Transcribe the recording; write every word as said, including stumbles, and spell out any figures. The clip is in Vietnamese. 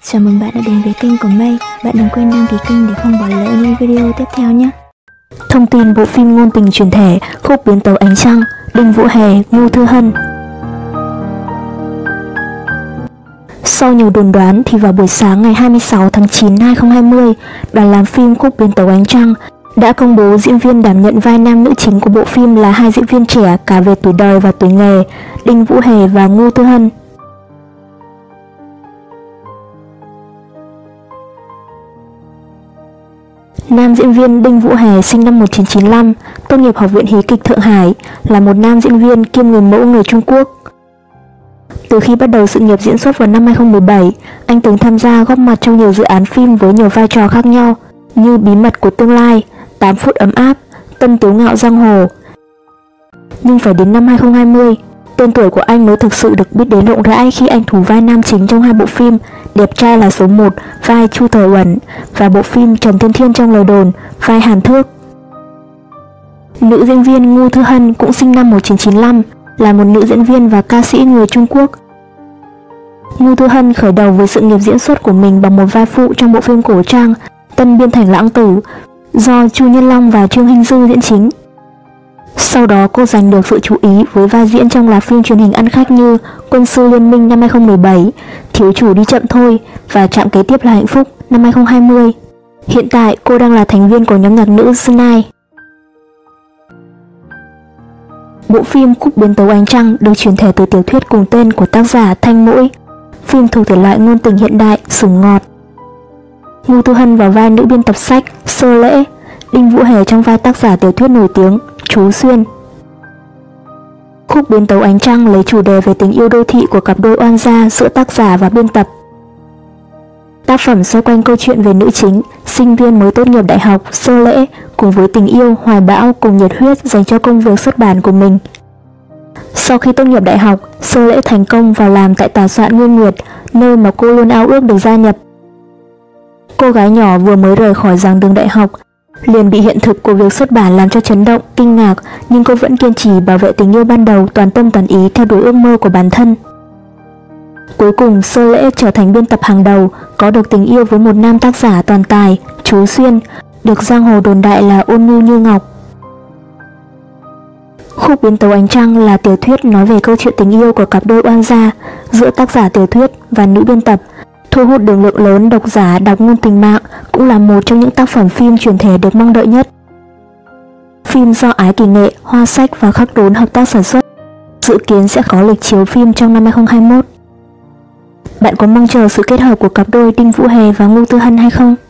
Chào mừng bạn đã đến với kênh của Mây. Bạn đừng quên đăng ký kênh để không bỏ lỡ những video tiếp theo nhé. Thông tin bộ phim ngôn tình chuyển thể, khúc biến tấu ánh trăng, Đinh Vũ Hề, Ngô Thư Hân. Sau nhiều đồn đoán thì vào buổi sáng ngày hai mươi sáu tháng chín năm hai nghìn không trăm hai mươi, đoàn làm phim Khúc biến tấu ánh trăng đã công bố diễn viên đảm nhận vai nam nữ chính của bộ phim là hai diễn viên trẻ cả về tuổi đời và tuổi nghề, Đinh Vũ Hề và Ngô Thư Hân. Nam diễn viên Đinh Vũ Hề sinh năm một nghìn chín trăm chín mươi lăm, tốt nghiệp Học viện Hí kịch Thượng Hải, là một nam diễn viên kiêm người mẫu người Trung Quốc. Từ khi bắt đầu sự nghiệp diễn xuất vào năm hai nghìn không trăm mười bảy, anh từng tham gia góp mặt trong nhiều dự án phim với nhiều vai trò khác nhau như Bí mật của tương lai, tám phút ấm áp, Tân Tiếu ngạo giang hồ. Nhưng phải đến năm hai nghìn không trăm hai mươi, tên tuổi của anh mới thực sự được biết đến rộng rãi khi anh thủ vai nam chính trong hai bộ phim Đẹp trai là số một, vai Chu Thời Uẩn, và bộ phim Trần Thiên Thiên trong lời đồn, vai Hàn Thước. Nữ diễn viên Ngô Thư Hân cũng sinh năm một nghìn chín trăm chín mươi lăm, là một nữ diễn viên và ca sĩ người Trung Quốc. Ngô Thư Hân khởi đầu với sự nghiệp diễn xuất của mình bằng một vai phụ trong bộ phim cổ trang Tân Biên Thành Lãng Tử do Chu Nhân Long và Trương Hinh Dư diễn chính. Sau đó cô giành được sự chú ý với vai diễn trong loạt phim truyền hình ăn khách như Quân sư Liên minh năm hai nghìn không trăm mười bảy, Thiếu chủ đi chậm thôi và Trạm kế tiếp là hạnh phúc năm hai nghìn không trăm hai mươi. Hiện tại cô đang là thành viên của nhóm nhạc nữ Snai. Bộ phim Khúc biến tấu ánh trăng được chuyển thể từ tiểu thuyết cùng tên của tác giả Thanh Mỗi. Phim thuộc thể loại ngôn tình hiện đại, sủng ngọt. Ngô Thư Hân vào vai nữ biên tập sách Sơ Lễ, Đinh Vũ Hề trong vai tác giả tiểu thuyết nổi tiếng Chú Xuyên. Khúc biến tấu ánh trăng lấy chủ đề về tình yêu đô thị của cặp đôi oan gia giữa tác giả và biên tập. Tác phẩm xoay quanh câu chuyện về nữ chính, sinh viên mới tốt nghiệp đại học Sơ Lễ cùng với tình yêu, hoài bão cùng nhiệt huyết dành cho công việc xuất bản của mình. Sau khi tốt nghiệp đại học, Sơ Lễ thành công vào làm tại tòa soạn Nguyên Nguyệt, nơi mà cô luôn ao ước được gia nhập. Cô gái nhỏ vừa mới rời khỏi giảng đường đại học, liền bị hiện thực của việc xuất bản làm cho chấn động, kinh ngạc, nhưng cô vẫn kiên trì bảo vệ tình yêu ban đầu, toàn tâm toàn ý theo đuổi ước mơ của bản thân. Cuối cùng, Sơ Lễ trở thành biên tập hàng đầu, có được tình yêu với một nam tác giả toàn tài, Chú Xuyên, được giang hồ đồn đại là ôn nhu như ngọc. Khúc biến tấu ánh trăng là tiểu thuyết nói về câu chuyện tình yêu của cặp đôi oan gia giữa tác giả tiểu thuyết và nữ biên tập, thu hút được lượng lớn độc giả đọc ngôn tình mạng, cũng là một trong những tác phẩm phim chuyển thể được mong đợi nhất. Phim do Ái Kỳ Nghệ, Hoa Sách và Khắc Đốn hợp tác sản xuất, dự kiến sẽ có lịch chiếu phim trong năm hai nghìn không trăm hai mươi mốt. Bạn có mong chờ sự kết hợp của cặp đôi Đinh Vũ Hề và Ngô Thư Hân hay không?